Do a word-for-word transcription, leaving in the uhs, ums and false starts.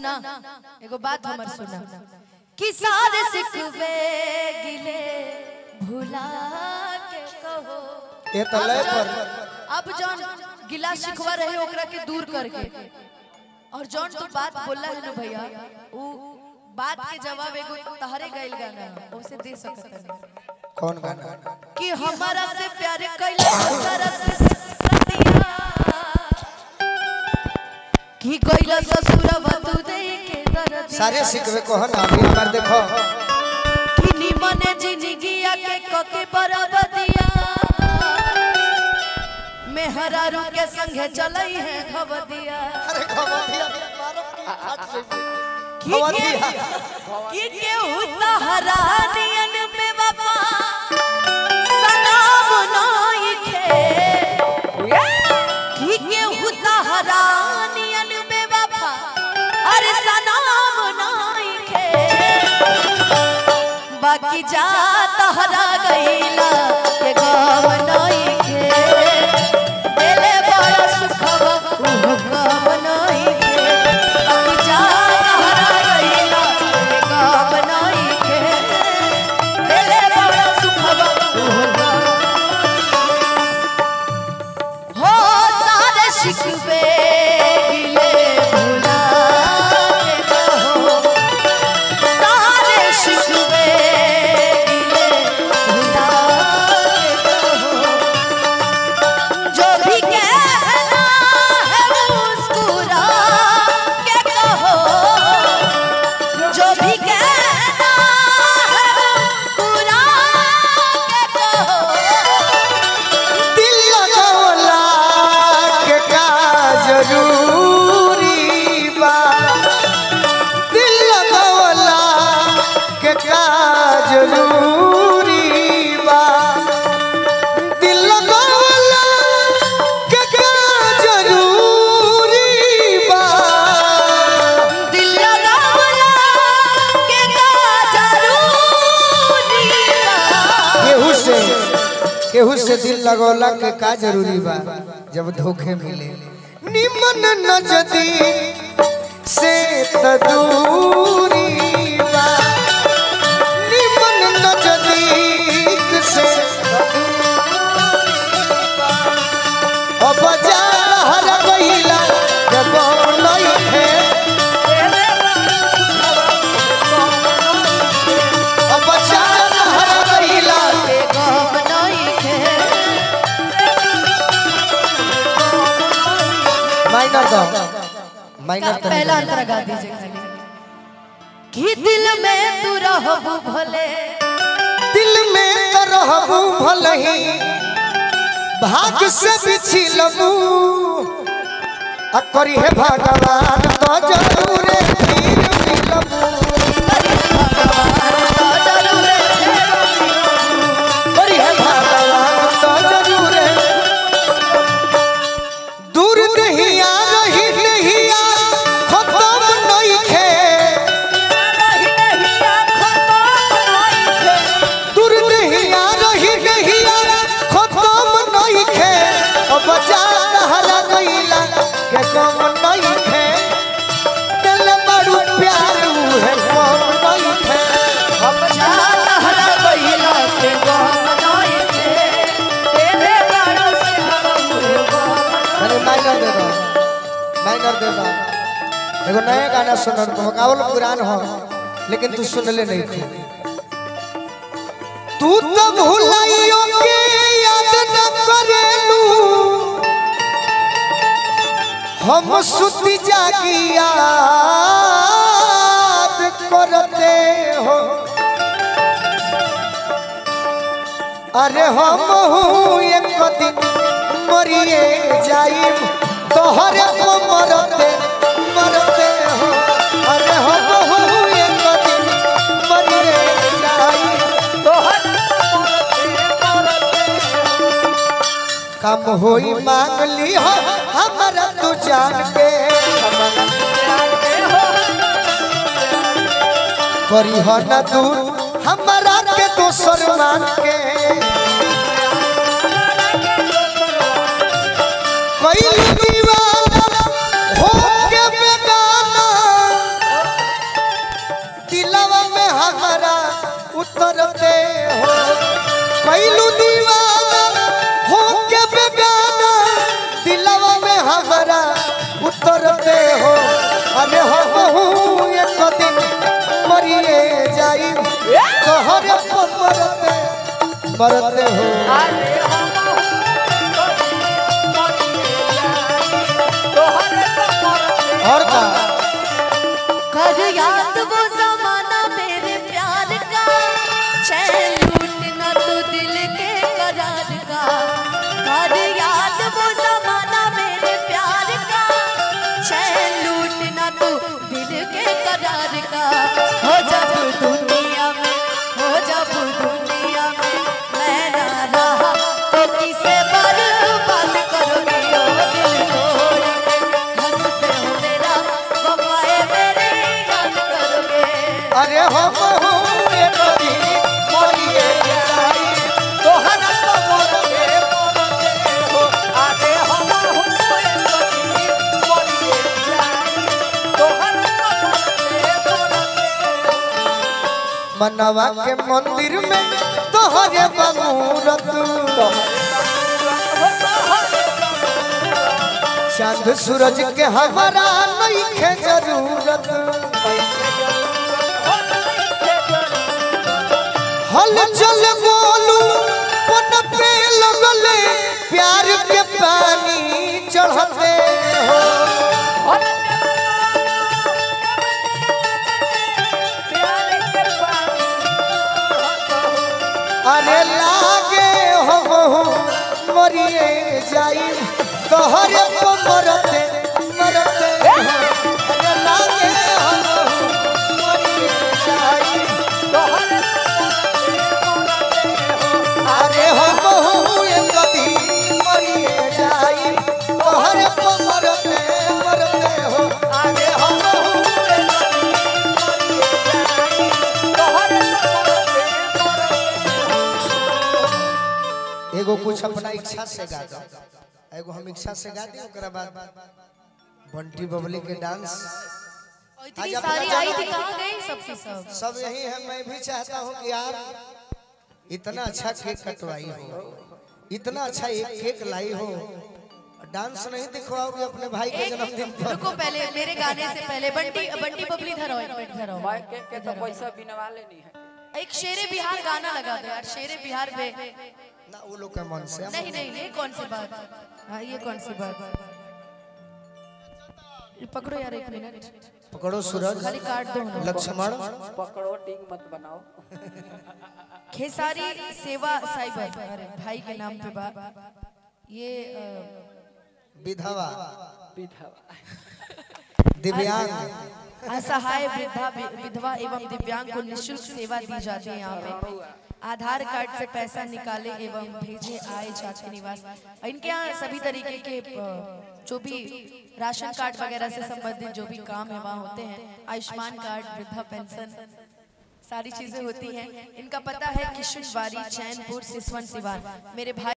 ना एगो बात हमर सुना कि सारे सिखवे गिले भुला के कहो ये तो लय पर अब जौन गिला शिकवा रहे ओकरा के दूर करके और जौन तो बात बोला है ना भैया वो बात के जवाब एगो तहरे गइल गाना ओसे दे सकत है। कौन गाना? कि हमारा से प्यार कइला हमारा से सतिया कि कइला ससुरवा तू दे के दर्द सारे सिकवे कहो ना अभी हमार देखो कि निमने जिंदगिया के कके बराबदिया मेहरारू के संगे चलई है खवदिया। अरे खवदिया मारो की फाट से खवदिया कि केहू तहरानियन में वफा सलाम नाई खे कि केहू तहरानियन में वफा अरे सलाम नाई खे बाकी जा तहरा गईला के गाम नाई खे देले बड़ा सुखवा उ गाम नाई खे बाकी जा तहरा गईला के गाम नाई खे देले बड़ा सुखवा उ गाम हो सारे शिकवे गिले भुला के कहो सारे शिकवे गिले भुला के कहो जो भी कहना है मुस्कुरा के कहो जो भी कहना है मुस्कुरा के कहो दिल लगौला के का जरूरी बा दिल लगौला के का जरूरी बा दिल लगौला के का जरूरी बा दिल लगावला के का जरूरी बा केहू से केहू से दिल लगौला के का जरूरी बा जब धोखे मिले निमन नजदीक से त दूरी बा निमन नजदीक से त दूरी बा अब जा हर गइला जब नहीं है अब जा हर गइला के गाम नाई खे माइनर दो माइनर तो पहला अंतरा गा दीजिए खाली कि दिल में तू रहबू भले दिल में तो रहबू भलही भाग से बिछिलबू आ करी है भगवान तो जरूर फिर मिलबू करी है भगवान तो जरूर दूर दहिया रही दहिया खत्म नहीं खे दूर दहिया रही दहिया खत्म नहीं खे अब जा हरा गइला के कम नहीं खे दिल बड़ू प्यार है कम नहीं खे अब जा हरा गइला के गाम नाई खे तेरे बड़ा सुखवा अरे माइनर दे दो माइनर दे दो एगो नया गाना सुनन तो गावल पुरान हो लेकिन तू सुन ले नहीं थी तू तो भुलाइयो के याद न करेलू हम सुती जागी याद करते हो अरे हम हूँ एक दिन मरिए जाइब तोहरे को मरते मरते हो अरे हम हूँ एक दिन मरिए जाइब कम होई मांग ली हो हमारा तू जान के करी हो न दूर हमारा के दोसर मान के कोई दीवाना हो के बेगाना जाई तोहरे मरते मरते हो और का कर याद वो जमाना मेरे प्यार का चैन लूटना तो दिल के करार का कर याद वो जमाना मेरे प्यार का चैन लूटना तो दिल के करार का हो जब दुनिया में हो जब दुनिया में मैं ना रहा तो किसे बर्बाद करोगे ओ दिल तोड़ के हंसते हो मेरा वफाए मेरे याद करोगे अरे हम हुए कभी मरिए जाई तोहरा मरते मरते हो आगे हम हुए कभी मरिए जाई तोहरा मरते मरते मनवा के मंदिर में तोहरे बमूरत चांद सूरज के हमारा नहीं खे जरूरत हल चल बोलू पन पे लगले प्यार के पानी चढ़ते हो अरे लागे हो मरिए जाई तोहरे मरते मरते हो अरे लागे हो मरिए जाई तोहरे अरे हम हुए कभी मरिए जाई तोहरे मरते मरते हो अरे हम हुए कभी मरिए जाई तोहरे एगो कुछ अपना इच्छा से गा दो एगो हम इच्छा से गा दी ओकरा बाद बंटी बबली के डांस इतनी सारी आई थी कहाँ गई सबकी सब सब यही है मैं भी चाहता हूँ कि आप इतना अच्छा केक कटवाई हो इतना अच्छा एक केक लाई हो डांस नहीं दिखवाओगे अपने भाई के जन्मदिन पर रुको पहले मेरे गाने से पहले बंटी बंटी बबली धरो एक मिनट धरो भाई के के तो पैसा बिनवा लेनी है एक शेरे बिहार गाना लगा दो यार शेरे बिहार पे ना वो लोग के मन से नहीं नहीं ये कौन सी बात हाँ ये कौन सी बात ये पकड़ो यार एक मिनट पकड़ो सूरज खाली काट दो ना। लक्ष्मण पकड़ो टिंग मत बनाओ खेसारी सेवा साइबर अरे भाई के नाम पे बात ये अ, विधवा विधवा दिव्यांग असहाय वृद्धा विधवा एवं दिव्यांग को निःशुल्क सेवा दी जाती है यहाँ पे आधार कार्ड से पैसा निकाले एवं भेजे आए जाति निवास इनके यहाँ सभी तरीके के अ, जो भी राशन कार्ड वगैरह से संबंधित जो भी काम है वहाँ होते हैं आयुष्मान कार्ड वृद्धा पेंशन सारी चीजें होती हैं इनका पता है किशुनबाड़ी चैनपुर सिसवन सिवान मेरे भाई